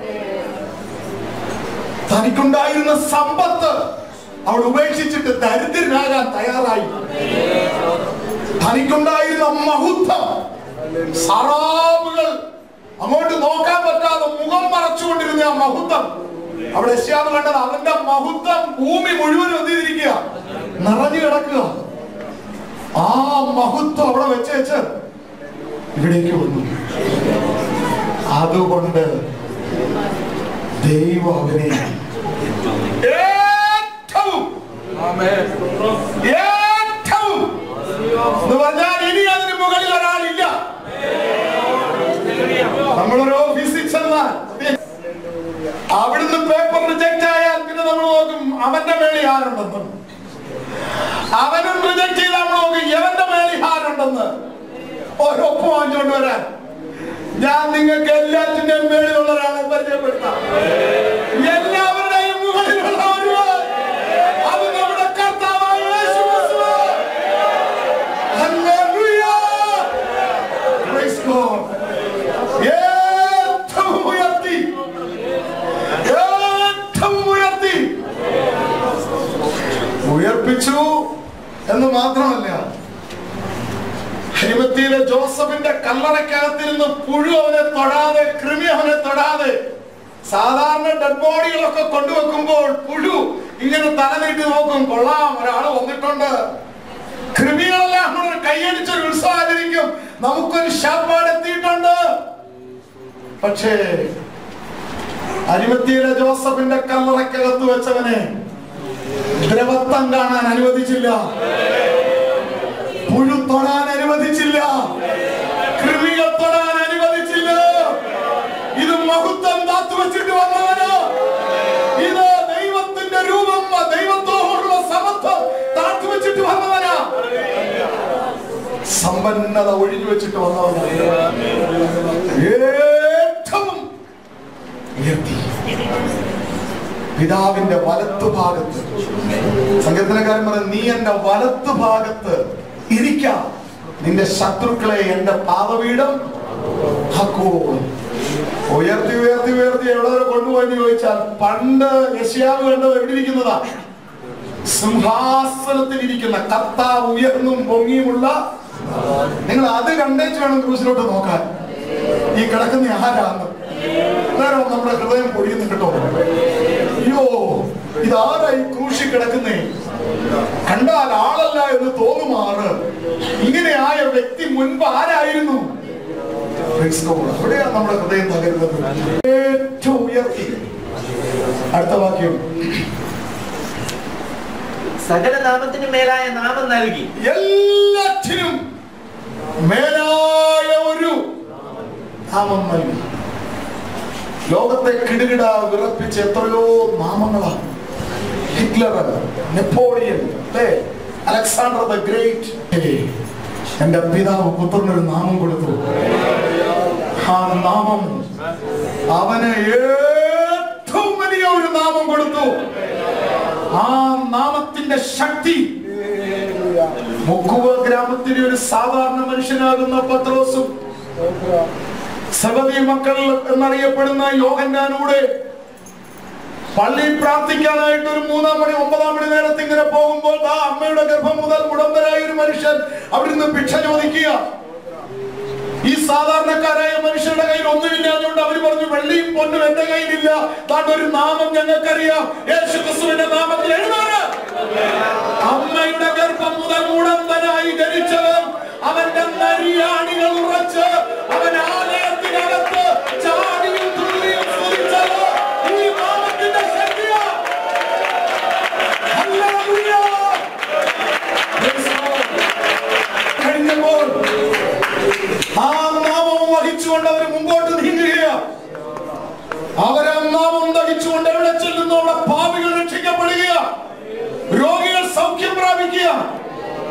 തനിക്കുണ്ടായിരുന്ന സമ്പത്ത് അവൾ ഉപേക്ഷിച്ചിട്ട് ദരിദ്രനാകാൻ തയ്യാറായി. തനിക്കുണ്ടായിരുന്ന മഹത്വം, സറാബുകൾ അങ്ങോട്ട് നോക്കാൻ പറ്റാതെ മുഖം മറച്ചുകൊണ്ടിരുന്ന ആ മഹത്വം അവിടെ യെശയ്യാവ് കണ്ടത്. അവന്റെ മഹത്വം ഭൂമി മുഴുവൻ ഒന്നിരിക്കുക, നിറഞ്ഞു കിടക്കുക. ആ മഹത്വം അവിടെ വെച്ച് ഇവിടേക്ക് വന്നു. അതുകൊണ്ട് ദൈവം അവനെ എന്ന് പറഞ്ഞാൽ ഇനി അതിന് മുകളിൽ ഒരാളില്ല. നമ്മളൊരു ഓഫീസിൽ ചെന്നാൽ അവിടുന്ന് പേപ്പർ റിജക്റ്റ് ആയാൽ പിന്നെ നമ്മൾ നോക്കും അവന്റെ മേളിൽ ആരുണ്ടെന്ന്. അവനും റിജക്ട് ചെയ്ത് നമ്മൾ നോക്കും എവന്റെ മേളിൽ ആരുണ്ടെന്ന്. ഒരൊപ്പം വാങ്ങിച്ചോണ്ട് വരാൻ ഞാൻ നിങ്ങൾക്ക് എല്ലാറ്റിന്റെയും മേളിലുള്ള ഒരാളെ പരിചയപ്പെടുത്താം. എല്ലാവരുടെയും മുകളിലുള്ള ഒരുവൻ, അത് നമ്മുടെ കർത്താവായ യേശു ക്രിസ്തു. Hallelujah, praise God. ഏറ്റവും ഉയർത്തി, ഏറ്റവും ഉയർത്തി ഉയർപ്പിച്ചു എന്ന് മാത്രമല്ല, ഹരിമത്തിയിലെ ജോസഫിന്റെ കല്ലറയ്ക്കകത്തിരുന്ന് പുഴു അവനെ തൊടാതെ, കൃമി അവനെ തൊടാതെ. സാധാരണ ഡെഡ് ബോഡികളൊക്കെ കൊണ്ടുവെക്കുമ്പോൾ പുഴു ഇങ്ങനെ തലനീട്ടി നോക്കും, കൊള്ളാം ഒരാൾ വന്നിട്ടുണ്ട്. കൃമികളെല്ലാം നമ്മൾ കൈയടിച്ചൊരു ഉത്സവം ആചരിക്കും, നമുക്കൊരു ശാപ്പാട് എത്തിയിട്ടുണ്ട്. പക്ഷേ അരിമത്തിയിലെ ജോസഫിന്റെ കല്ലറയ്ക്കകത്ത് വെച്ചവനെ ദ്രവത്വം കാണാൻ അനുവദിച്ചില്ല, പുഴു തൊടാൻ അനുവദിച്ചില്ല, കൃമികൾ തൊടാൻ അനുവദിച്ചില്ല. ഇത് മഹത്വം കാത്തുവച്ചിട്ട് വന്നവന്, ഇത് ദൈവത്തിന്റെ രൂപം, ദൈവത്തോടുള്ള സമത്വം താത്തുവച്ചിട്ട് വന്നവനാ, സമ്പന്നത ഒഴിഞ്ഞു വെച്ചിട്ട് വന്നവനാ. ഏറ്റവും ഉയർത്തി പിതാവിന്റെ വലത്തുഭാഗത്ത്. സങ്കീർത്തനക്കാരൻ പറയും, നീ എന്റെ വലത്തുഭാഗത്ത് ഇരിക്കാം, നിന്റെ ശത്രുക്കളെ എന്റെ പാദപീഠം ആക്കൂ. ഉയർത്തി ഉയർത്തി ഉയർത്തി എവിടെ വരെ കൊണ്ടുപോയെന്ന് ചോദിച്ചാൽ, പണ്ട് യെശയ്യാവ് കണ്ടത് എവിടെ ഇരിക്കുന്നതാ? സിംഹാസനത്തിൽ ഇരിക്കുന്ന കർത്താവ്, ഉയർന്നും പൊങ്ങിയുമുള്ള. നിങ്ങൾ അത് കണ്ടേച്ച് വേണം ക്രൂസിലോട്ട് നോക്കാൻ. ഈ കിടക്കുന്ന ആരാന്ന് നേരം നമ്മുടെ ഹൃദയം പൊടിയുന്നു കേട്ടോ. അയ്യോ, ഇതാരായി ക്രൂശി കിടക്കുന്നേ? കണ്ടാൽ ആളല്ല എന്ന് തോന്നുമാറ് ഇങ്ങനെ ആയ വ്യക്തി മുൻപ് ആരായിരുന്നു? അവിടെയാണ് നമ്മുടെ ഹൃദയം തകരുന്നത്. ഏറ്റവും ഉയർത്തി. അടുത്ത വാക്യം, സകല നാമത്തിനും മേലായ നാമം നൽകി. എല്ലാറ്റിനും മേലായ ഒരു നാമം നൽകി. ലോകത്തെ കിടുകിട വിറപ്പിച്ച് എത്രയോ നാമങ്ങളാണ്. Hitler, Napoleon, Alexander the great. എന്റെ പിതാവ് പുത്രനൊരു നാമം കൊടുത്തു. ആ നാമം അവന് ഏറ്റവും വലിയ ഒരു നാമം കൊടുത്തു. ആ നാമത്തിന്റെ ശക്തി മുക്കുവ ഗ്രാമത്തിലെ ഒരു സാധാരണ മനുഷ്യനാകുന്ന പത്രോസും സബദി മക്കൾ എന്നറിയപ്പെടുന്ന യോഹന്നാനൂടെ പള്ളിയിൽ പ്രാർത്ഥിക്കാനായിട്ട് ഒരു 3-ാം മണി 9-ാം മണി നേരത്ത് ഇങ്ങനെ പോകുമ്പോൾ ആ അമ്മയുടെ ഗർഭം മുതൽ മുടന്തരായ ഒരു മനുഷ്യൻ അവിടുന്ന് ഭിക്ഷ ചോദിക്കുക. ഈ സാധാരണക്കാരായ മനുഷ്യരുടെ കയ്യിൽ ഒന്നുമില്ലാതുകൊണ്ട് അവർ പറഞ്ഞു, വെള്ളിയും പൊന്നും എന്റെ കയ്യിലില്ല, താണ്ടൊരു നാമം ഞങ്ങൾക്കറിയാം, യേശു ക്രിസ്തുവിന്റെ നാമത്തിൽ എഴുതാറ്. അമ്മയുടെ ഗർഭം മുതൽ മുടന്തനായി ജനിച്ചവൻ, അവന്റെ നരിയാണികൾ ഉറച്ച് അവൻ ആലയത്തിനകത്ത് ചാടിയും തുള്ളിയും സ്തുതിച്ചത് ഈ നാമത്തിന്റെ ശക്തിയാ. കഴിഞ്ഞപ്പോൾ ആ നാമം വഹിച്ചുകൊണ്ട് അവർ മുമ്പോട്ട് നീങ്ങുകയാണ്. അവരാ നാമം വഹിച്ചുകൊണ്ട് എവിടെ ചെല്ലുന്നു അവിടെ പാപികൾ രക്ഷിക്കപ്പെടുക, രോഗികൾ സൗഖ്യം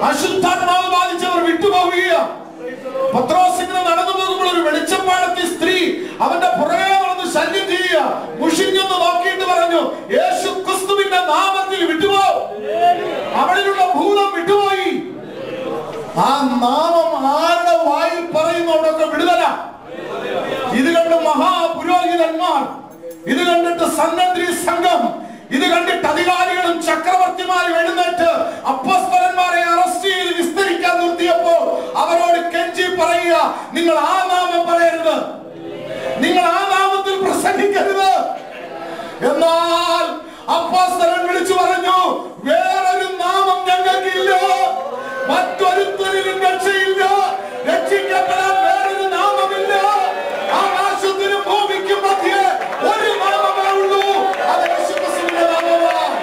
അശുദ്ധാത്മാവ് ബാധിച്ചവർ വിട്ടുപോവുകയാണ്. പത്രോസ് ഇങ്ങനെ നടന്നു പോകുമ്പോൾ ഒരു വെളിച്ചപ്പാടത്തി സ്ത്രീ അവന്റെ പുറകെ നടന്ന് ശല്യം ചെയ്യുക. മുഷിഞ്ഞൊന്ന് നോക്കിയിട്ട് പറഞ്ഞു, യേശു ക്രിസ്തുവിന്റെ നാമത്തിൽ വിട്ടുപോ. അവളിലുള്ള ഭൂതം വിട്ടുപോയി. ആ നാമം ആരുടെ വായിൽ പറയുന്നവരൊക്കെ വിടുതല. ഇത് കണ്ട് മഹാപുരോഹിതന്മാർ, ഇത് കണ്ടിട്ട് സന്നദ്ധി സംഘം, ഇത് കണ്ടിട്ട് അധികാരികളും ചക്രവർത്തിമാരും എഴുന്നേറ്റ് അപ്പോസ്തലന്മാരെ അറസ്റ്റ് ചെയ്ത് വിസ്തരിക്കാൻ നിർത്തിയപ്പോൾ അവരോട് കെഞ്ചി പറയുക, നിങ്ങൾ ആ നാമം പറയരുത്, നിങ്ങൾ ആ നാമത്തിൽ പ്രസംഗിക്കരുത്. എന്നാൽ അപ്പോസ്തലൻ വിളിച്ചു പറഞ്ഞു, വേറൊരു നാമം ഞങ്ങൾക്കില്ല, മറ്റൊരുത്തരിലും രക്ഷയില്ല, രക്ഷിക്കപ്പെടാൻ വേറൊരു നാമമില്ല. ആകാശത്തിനും ഭൂമിക്കും മധ്യേ ഒരു നാമമേ ഉള്ളൂ, അത് യേശുക്രിസ്തുവിന്റെ നാമമാണ്.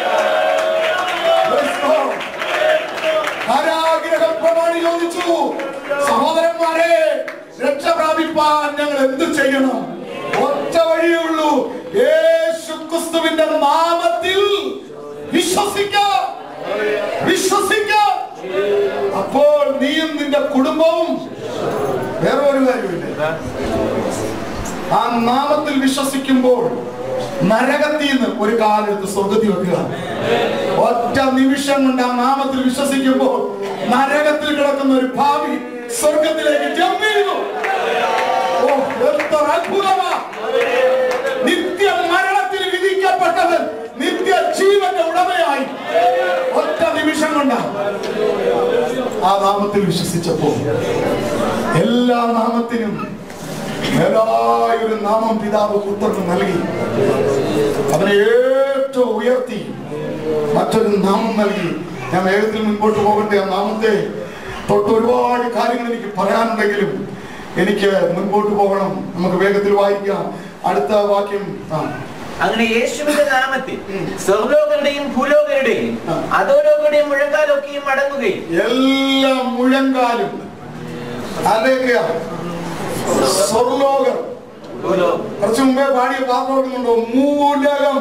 കാരാഗൃഹ പ്രമാണി ചോദിച്ചു, സഹോദരന്മാരെ, രക്ഷ പ്രാപിപ്പാൻ ഞങ്ങൾ എന്ത് ചെയ്യണം? ഒറ്റ വഴിയേ ഉള്ളൂ, യേശുക്രിസ്തുവിന്റെ നാമത്തിൽ വിശ്വസിക്കാം, വിശ്വസിക്കാം. അപ്പോൾ നീയും നിന്റെ കുടുംബവും, വേറെ ഒരു കാര്യമില്ല, ആ നാമത്തിൽ വിശ്വസിക്കുമ്പോൾ നരകത്തിൽ നിന്ന് ഒരു കാലെടുത്ത് സ്വർഗത്തിൽ വെക്കുക. ഒറ്റ നിമിഷം കൊണ്ട് ആ നാമത്തിൽ വിശ്വസിക്കുമ്പോൾ നരകത്തിൽ കിടക്കുന്ന ഒരു ഭാവി സ്വർഗത്തിലേക്ക് ജമ്പ് ചെയ്യുന്നു. ഓ, എത്ര അത്ഭുതമാ! നിത്യ മരണത്തിൽ വിധിക്കപ്പെട്ടവൻ നിത്യ ജീവന്റെ ഉടമയായി ഒറ്റ നിമിഷം കൊണ്ട് ആ നാമത്തിൽ വിശ്വസിച്ചപ്പോൾ എല്ലാ നാമത്തിനും മേലായൊരു നാമം പിതാവ് പുത്രന് നൽകി. അവനെ ഏറ്റവും ഉയർത്തി മറ്റൊരു നാമം നൽകി. ഞാൻ വേഗത്തിൽ മുൻപോട്ട് പോകട്ടെ. ആ നാമത്തെ തൊട്ട് ഒരുപാട് കാര്യങ്ങൾ എനിക്ക് പറയാനുണ്ടെങ്കിലും എനിക്ക് മുൻപോട്ട് പോകണം. നമുക്ക് വേഗത്തിൽ വായിക്കാം അടുത്ത വാക്യം. അങ്ങനെ യേശുവിന്റെ നാമത്തിൽ സ്വർലോകരുടെയും ഭൂലോകരുടെയും അധോലോകരുടെയും മുഴങ്കാലൊക്കെയും അടങ്ങുകയും എല്ലാ മുഴങ്കാലും അല്ലേക്കുക. സ്വർലോകർ കുറച്ചു മുമ്പേ പാടിയ പാത്രം ഓടുന്നുണ്ടോ? മൂലകം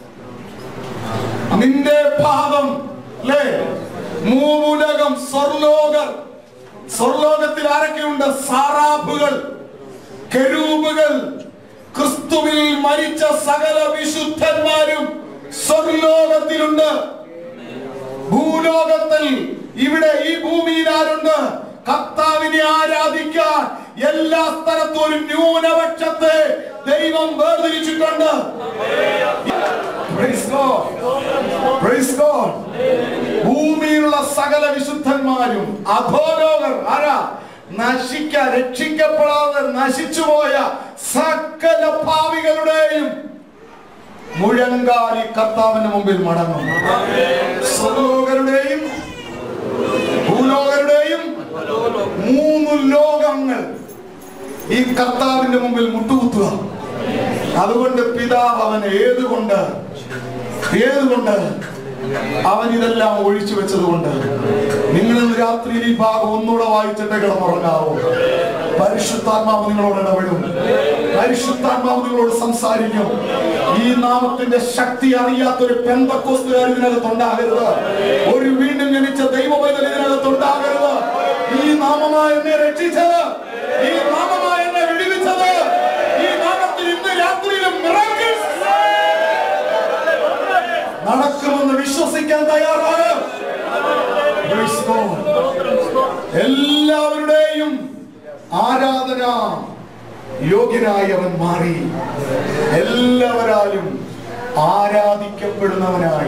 നിന്റെ പാദം അല്ലേ? മൂലകം സ്വർലോകർ. സ്വർലോകത്തിൽ ആരൊക്കെയുണ്ട്? സാറാഫുകൾ, കെരൂബുകൾ, ക്രിസ്തുവിൽ മരിച്ച സകല വിശുദ്ധന്മാരും സ്വർലോകത്തിലുണ്ട്. ഭൂലോകത്തിൽ ഇവിടെ ഈ ഭൂമിയിൽ ആരുണ്ട്? കർത്താവിനെ ആരാധിക്കാൻ എല്ലാ സ്ഥലത്തും ഒരു ന്യൂനപക്ഷത്തെ ദൈവം വേർതിരിച്ചിട്ടുണ്ട്. ഭൂമിയിലുള്ള സകല വിശുദ്ധന്മാരും അധോലോകർ ആരാ? രക്ഷിക്കപ്പെടാതെ നശിച്ചുപോയ സകല പാപികളുടെയും മുഴങ്കാലി കർത്താവിന്റെ മുമ്പിൽ മടങ്ങും. സ്വർലോകരുടെയും ഭൂലോകരുടെയും മൂന്ന് ലോകങ്ങൾ ഈ കർത്താവിന്റെ മുമ്പിൽ മുട്ടുകുത്തുക. അതുകൊണ്ട് പിതാവ് അവനെ ഏതുകൊണ്ട് അവൻ ഇതെല്ലാം ഒഴിച്ചു വെച്ചത് കൊണ്ട് നിങ്ങൾ ഇന്ന് രാത്രിയിൽ ഈ ഭാഗം ഒന്നുകൂടെ വായിച്ചിട്ട് കിടന്നുറങ്ങാവോ? പരിശുദ്ധാത്മാവ് നിങ്ങളോട് ഇടപെടും. പരിശുദ്ധാത്മാവ് നിങ്ങളോട് സംസാരിക്കും. ഈ നാമത്തിന്റെ ശക്തി അറിയാത്തൊരു പെന്തക്കോസ്തുകാർ ഇതിനകത്തുണ്ടാകരുത്. ഒരു വീണ്ടും ജനിച്ച ദൈവപൈതൽ ഇതിനകത്തുണ്ടാകരുത്. ഈ നാമമായി എന്നെ രക്ഷിച്ചത്, ഈ നാമമായി എന്നെ വിടുവിച്ചത്, ഈ നാമത്തിൽ ഇന്ന് രാത്രിയിലും മിറാക്കിൾസ് നടക്കുമെന്ന് വിശ്വസിക്കാൻ തയ്യാറാണ്. എല്ലാവരുടെയും ആരാധന യോഗ്യനായി അവൻ മാറി. എല്ലാവരാലും ആരാധിക്കപ്പെടുന്നവനായി.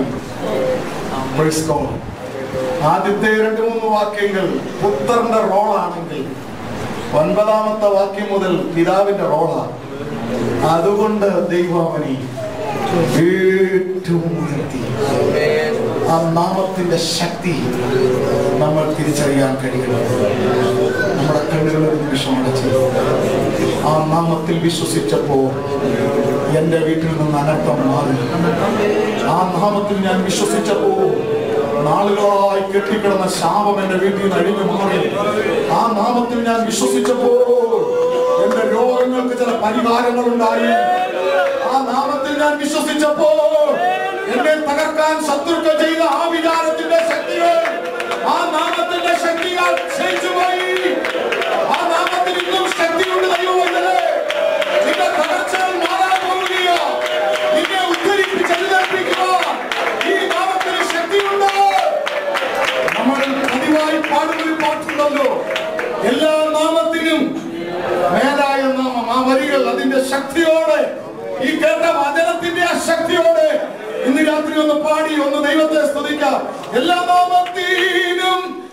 ആദ്യത്തെ 2-3 വാക്യങ്ങൾ പുത്രന്റെ റോളാണെങ്കിൽ 9ാമത്തെ വാക്യം മുതൽ പിതാവിന്റെ റോളാണ്. അതുകൊണ്ട് ദൈവം അവനെ ഏറ്റവും ഉയർത്തി. ആ നാമത്തിന്റെ ശക്തി നമ്മൾ തിരിച്ചറിയാൻ കഴിയണം. നമ്മുടെ കണ്ണുകളെ നിമിഷം അടച്ച് ആ നാമത്തിൽ വിശ്വസിച്ചപ്പോൾ എന്റെ വീട്ടിൽ നിന്ന് അനർത്ഥം മാറി. ആ നാമത്തിൽ ഞാൻ വിശ്വസിച്ചപ്പോൾ നാളുകളായി കെട്ടിക്കിടന്ന ശാപം എന്റെ വീട്ടിൽ നിന്ന് അഴിഞ്ഞു മാറി. ആ നാമത്തിൽ ഞാൻ വിശ്വസിച്ചപ്പോൾ എന്റെ രോഗങ്ങൾക്ക് ചില പരിഹാരങ്ങൾ ഉണ്ടായി. ആ നാമത്തിൽ ഞാൻ വിശ്വസിച്ചപ്പോൾ എന്നെ തകർക്കാൻ ശത്രുക്കൾ ചെയ്ത ആ വിചാരത്തിന്റെ ശക്തികൾ, ആ ആ നാമത്തിന്റെ ശക്തിയാൽ ക്ഷയിച്ചുപോയി. ആ നാമത്തിൽ ഇന്നും ശക്തിയുണ്ട്. ദൈവമേ, നിന്റെ തകർച്ചകൾ മാറാൻ പോവുകയോ നിന്നെ ഉദ്ധരിപ്പിച്ചെഴുന്നേൽപ്പിക്കുക. ഈ നാമത്തിന് ശക്തിയുണ്ട്. നമ്മൾ പതിവായി പാടുന്നൊരു പാട്ടുണ്ടല്ലോ, എല്ലാ നാമത്തിനും മേലായ നാമം. ആ വരികൾ അതിന്റെ ശക്തിയോടെ, ഈ കേട്ട വചനത്തിന്റെ ആ ശക്തിയോടെ ഇന്ന് രാത്രി ഒന്ന് പാടി ഒന്ന് ദൈവത്തെ സ്തുതിക്കാം. എല്ലാ നാമത്തിനും